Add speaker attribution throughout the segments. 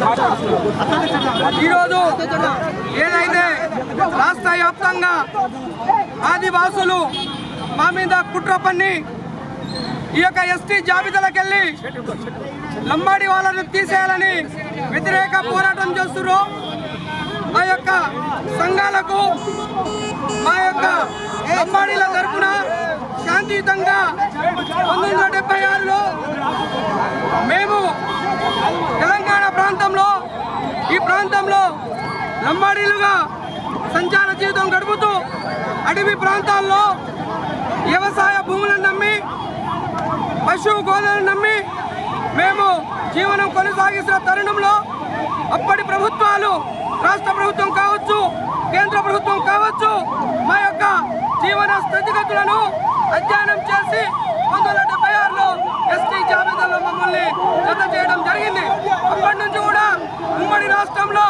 Speaker 1: ఈరోజు ఏదైతే రాష్ట్ర వ్యాప్తంగా ఆదివాసులు మా మీద కుట్ర పన్ని ఈ యొక్క ఎస్టీ జాబితాలకెళ్ళి లంబాడి వాళ్ళను తీసేయాలని వ్యతిరేక పోరాటం చేస్తున్నారు. మా యొక్క సంఘాలకు మా యొక్క లంబాడీల తరఫున శాంతియుతంగా 1976లో మేము తెలంగాణ ప్రాంతంలో ఈ ప్రాంతంలో లంబాడీలుగా సంచార జీవితం గడుపుతూ అడవి ప్రాంతాల్లో వ్యవసాయ భూములను నమ్మి పశువు గోదలను నమ్మి మేము జీవనం కొనసాగిస్తున్న తరుణంలో అప్పటి ప్రభుత్వాలు రాష్ట్ర ప్రభుత్వం కావచ్చు కేంద్ర ప్రభుత్వం కావచ్చు మా యొక్క జీవన స్థితిగతులను అధ్యయనం చేసి 1976లో ఎస్టీ జాబితాలో మమ్మల్ని జత చేయడం జరిగింది. అప్పటి నుంచి కూడా ఉమ్మడి రాష్ట్రంలో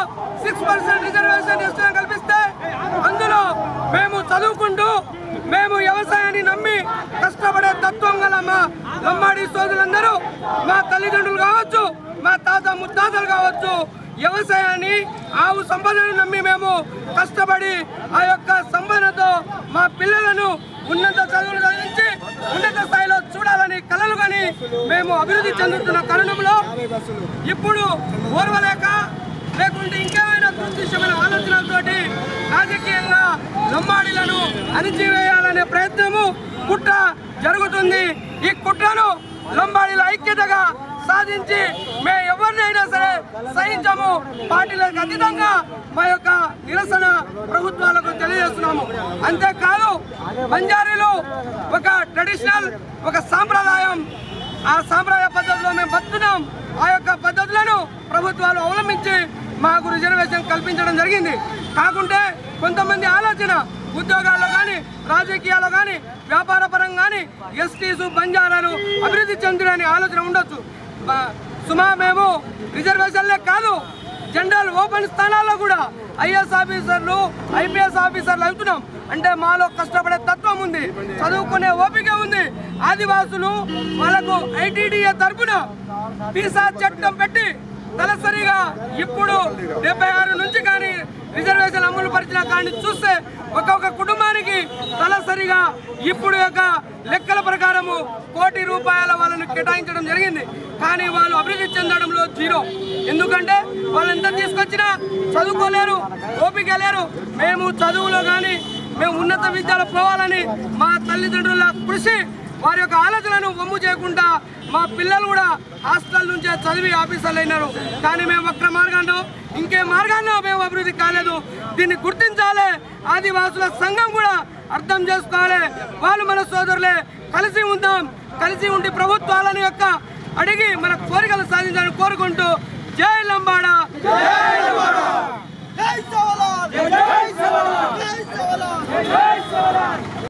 Speaker 1: 6% రిజర్వేషన్ ఎస్టీలను కల్పిస్తే అందులో మేము చదువుకుంటూ మేము వ్యవసాయాన్ని నమ్మి కష్టపడే తత్వం గల మా లంబాడీ సోదరులందరూ మా తల్లిదండ్రులు కావచ్చు మా తాత ముత్తాతలు కావచ్చు వ్యవసాయాన్ని ఆవు సంపదను నమ్మి మేము కష్టపడి ఆ యొక్క సంపదతో మా పిల్లలను ఉన్నత చదువులు చదివించి ఉన్నత స్థాయిలో చూడాలని కలలు కానీ మేము అభివృద్ధి చెందుతున్న తరుణంలో ఇప్పుడు ఓర్వలేక లేకుంటే ఇంకేమైనా దుర్దిష్టమైన ఆలోచనలతోటి రాజకీయంగా లంబాడీలను అణిచివేయాలనే ప్రయత్నము కుట్ర జరుగుతుంది. ఈ కుట్రను లంబాడీల ఐక్యతగా సాధించి మేము ఎవరినైనా సరే సహించము. పార్టీలకు అతీతంగా మా యొక్క నిరసన ప్రభుత్వాలకు తెలియజేస్తున్నాము. అంతేకాదు బంజారీలు ఒక ట్రెడిషనల్ ఒక సాంప్రదాయం, ఆ సాంప్రదాయ పద్ధతిలో మేము బతున్నాం. ఆ యొక్క పద్ధతులను ప్రభుత్వాలు అవలంబించి మాకు రిజర్వేషన్ కల్పించడం జరిగింది. కాకుంటే కొంతమంది ఆలోచన ఉద్యోగాల్లో కానీ రాజకీయాల్లో కానీ వ్యాపార పరంగా కానీ ఎస్టీసు బంజారాలు అభివృద్ధి చెందుడని ఆలోచన ఉండొచ్చు. సుమా మేము రిజర్వేషన్లే కాదు జనరల్ ఓపెన్ స్థానాల్లో కూడా ఐఏఎస్ ఆఫీసర్లు ఐపీఎస్ ఆఫీసర్లు అవుతున్నాం. అంటే మాలో కష్టపడే తత్వం ఉంది, చదువుకునే ఓపిక ఉంది. ఆదివాసులు వాళ్ళకు ఐటీడీఏ తరఫున వీసా చట్టం పెట్టి తలసరిగా ఇప్పుడు 76 నుంచి కానీ రిజర్వేషన్ అమలు పరిచిన కానీ చూస్తే ఒక్కొక్క కుటుంబానికి తలసరిగా ఇప్పుడు యొక్క లెక్కల ప్రకారము ₹1,00,00,000 వాళ్ళను కేటాయించడం జరిగింది. కానీ వాళ్ళు అభివృద్ధి చెందడంలో జీరో. ఎందుకంటే వాళ్ళు ఎంత తీసుకొచ్చినా చదువుకోలేరు, ఓపిక లేరు. మేము చదువులో కానీ మేము ఉన్నత విద్యలో పోవాలని మా తల్లిదండ్రుల కృషి వారి యొక్క ఆలోచనను వమ్ము చేయకుండా మా పిల్లలు కూడా హాస్టల్ నుంచే చదివి ఆఫీసర్లు అయినారు. కానీ మేము వక్ర మార్గాన్ని ఇంకే మార్గాన్ని మేము అభివృద్ధి కాలేదు. దీన్ని గుర్తించాలి. ఆదివాసుల సంఘం కూడా అర్థం చేసుకోవాలి. వాళ్ళు మన సోదరులే, కలిసి ఉందాం. కలిసి ఉండి ప్రభుత్వాలను యొక్క అడిగి మన కోరికలు సాధించాలని కోరుకుంటూ జై లంబాడా.